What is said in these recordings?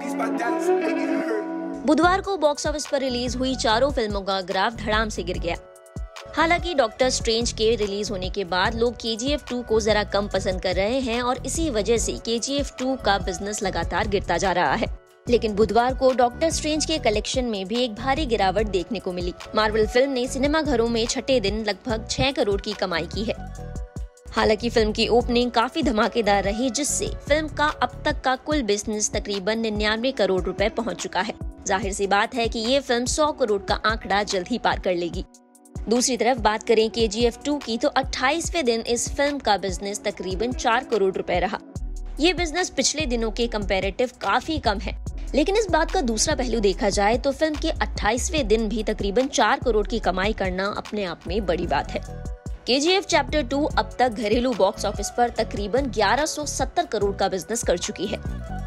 बुधवार को box office पर रिलीज हुई चारों फिल्मों का ग्राफ धड़ाम से गिर गया। हालांकि डॉक्टर स्ट्रेंज के रिलीज होने के बाद लोग KGF 2 को जरा कम पसंद कर रहे हैं और इसी वजह से KGF 2 का बिजनेस लगातार गिरता जा रहा है। लेकिन बुधवार को डॉक्टर स्ट्रेंज के कलेक्शन में भी एक भारी गिरावट देखने को मिली। मार्वल फिल्म ने सिनेमाघरों में छठे दिन लगभग 6 करोड़ की कमाई की है। हालांकि फिल्म की ओपनिंग काफी धमाकेदार रही, जिससे फिल्म का अब तक का कुल बिजनेस तकरीबन 99 करोड़ रुपए पहुंच चुका है। जाहिर सी बात है कि ये फिल्म 100 करोड़ का आंकड़ा जल्द ही पार कर लेगी। दूसरी तरफ बात करें KGF 2 की, तो 28वें दिन इस फिल्म का बिजनेस तकरीबन 4 करोड़ रुपए रहा। ये बिजनेस पिछले दिनों के कंपैरेटिव काफी कम है, लेकिन इस बात का दूसरा पहलू देखा जाए तो फिल्म के 28वें दिन भी तकरीबन 4 करोड़ की कमाई करना अपने आप में बड़ी बात है। KGF चैप्टर 2 अब तक घरेलू बॉक्स ऑफिस पर तकरीबन 1170 करोड़ का बिजनेस कर चुकी है।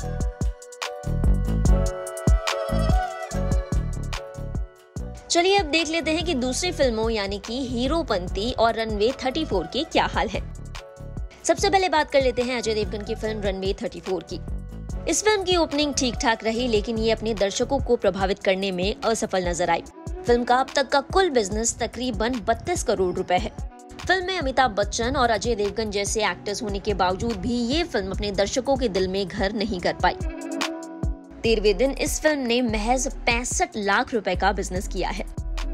चलिए अब देख लेते हैं कि दूसरी फिल्मों यानी कि हीरोपंती और रनवे 34 के क्या हाल है। सबसे पहले बात कर लेते हैं अजय देवगन की फिल्म रनवे 34 की। इस फिल्म की ओपनिंग ठीक ठाक रही, लेकिन ये अपने दर्शकों को प्रभावित करने में असफल नजर आई। फिल्म का अब तक का कुल बिजनेस तकरीबन 32 करोड़ रुपए है। फिल्म में अमिताभ बच्चन और अजय देवगन जैसे एक्टर्स होने के बावजूद भी ये फिल्म अपने दर्शकों के दिल में घर नहीं कर पाई। 13वें दिन इस फिल्म ने महज 65 लाख रुपए का बिजनेस किया है।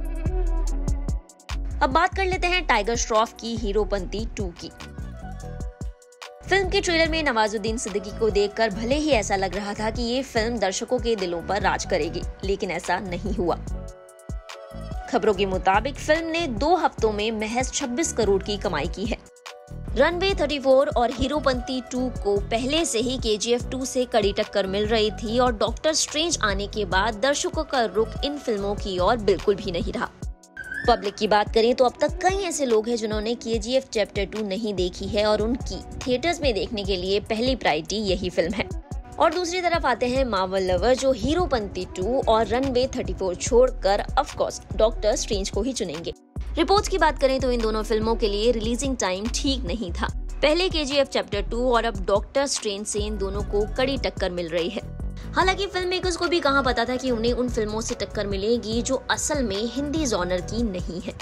अब बात कर लेते हैं टाइगर श्रॉफ की हीरोपंती 2 की। फिल्म के ट्रेलर में नवाजुद्दीन सिद्दीकी को देखकर भले ही ऐसा लग रहा था कि ये फिल्म दर्शकों के दिलों पर राज करेगी, लेकिन ऐसा नहीं हुआ। खबरों के मुताबिक फिल्म ने 2 हफ्तों में महज 26 करोड़ की कमाई की है। रनवे 34 और हीरोपंती 2 को पहले से ही KGF 2 से कड़ी टक्कर मिल रही थी और डॉक्टर स्ट्रेंज आने के बाद दर्शकों का रुख इन फिल्मों की ओर बिल्कुल भी नहीं रहा। पब्लिक की बात करें तो अब तक कई ऐसे लोग हैं जिन्होंने KGF चैप्टर 2 नहीं देखी है और उनकी थिएटर्स में देखने के लिए पहली प्रायोरिटी यही फिल्म है। और दूसरी तरफ आते हैं मार्वल लवर, जो हीरोपंती 2 और रनवे 34 छोड़कर ऑफ कोर्स डॉक्टर स्ट्रेंज को ही चुनेंगे। रिपोर्ट्स की बात करें तो इन दोनों फिल्मों के लिए रिलीजिंग टाइम ठीक नहीं था। पहले KGF चैप्टर 2 और अब डॉक्टर स्ट्रेंज से इन दोनों को कड़ी टक्कर मिल रही है। हालांकि फिल्म मेकर्स को भी कहां पता था कि उन्हें उन फिल्मों से टक्कर मिलेगी जो असल में हिंदी जॉनर की नहीं है।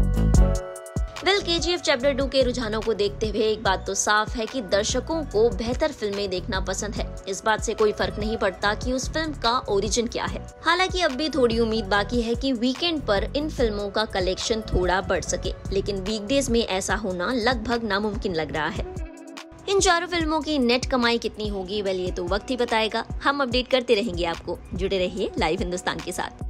KGF चैप्टर 2 के रुझानों को देखते हुए एक बात तो साफ है कि दर्शकों को बेहतर फिल्में देखना पसंद है। इस बात से कोई फर्क नहीं पड़ता कि उस फिल्म का ओरिजिन क्या है। हालांकि अब भी थोड़ी उम्मीद बाकी है कि वीकेंड पर इन फिल्मों का कलेक्शन थोड़ा बढ़ सके, लेकिन वीकडेज में ऐसा होना लगभग नामुमकिन लग रहा है। इन चारों फिल्मों की नेट कमाई कितनी होगी, वेल ये तो वक्त ही बताएगा। हम अपडेट करते रहेंगे आपको। जुड़े रहिए लाइव हिंदुस्तान के साथ।